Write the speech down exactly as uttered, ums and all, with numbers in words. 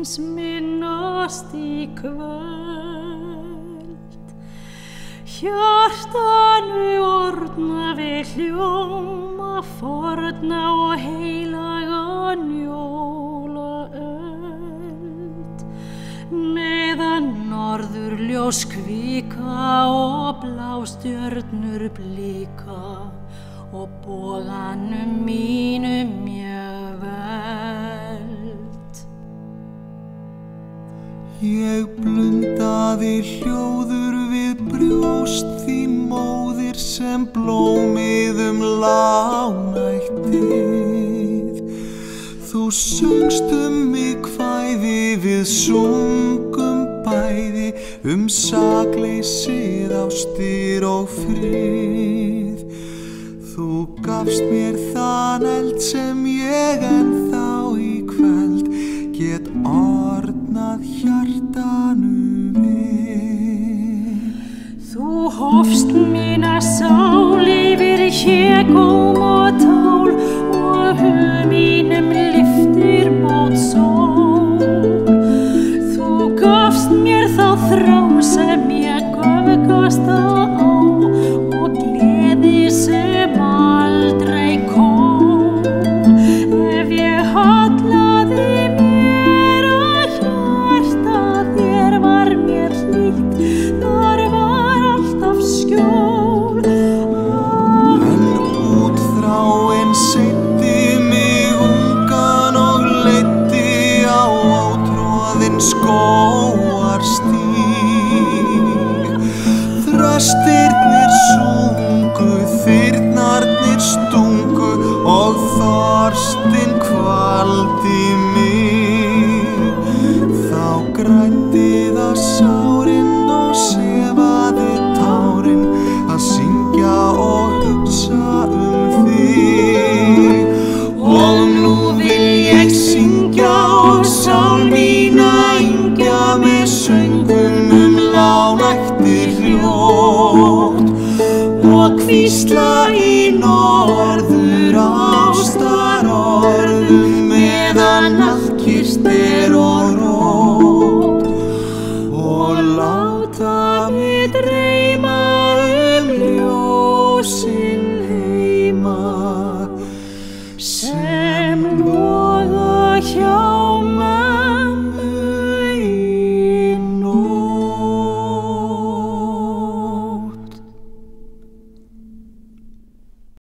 hins minnast í kvöld. Hjartanu orðna við hljóma forna og heilaga jólaöld. Meðan norðurljós kvika og blástjörnur blika og boganum mínum mjög veld. Ég blundaði hljóður við brjóst þín móðir sem blómið um lágnættið. Þú söngst um mig kvæði við sungum bæði um sakleysið, ástir og frið. Þú gafst mér þann eld sem ég ennþá í kvöld get orðnað hjartanu við. Þú hófst mína sál yfir hégóm og tál og hug mínum lyftir mót sól. Þú gafst mér þá þrá sem ég göfgast á og gleði sem aldrei kom. Ef ég hallaði mér að hjarta þér var mér hlýtt, þar var alltaf skjól. En útþráin seiddi mig ungan og leiddi á ótroðinn skóg.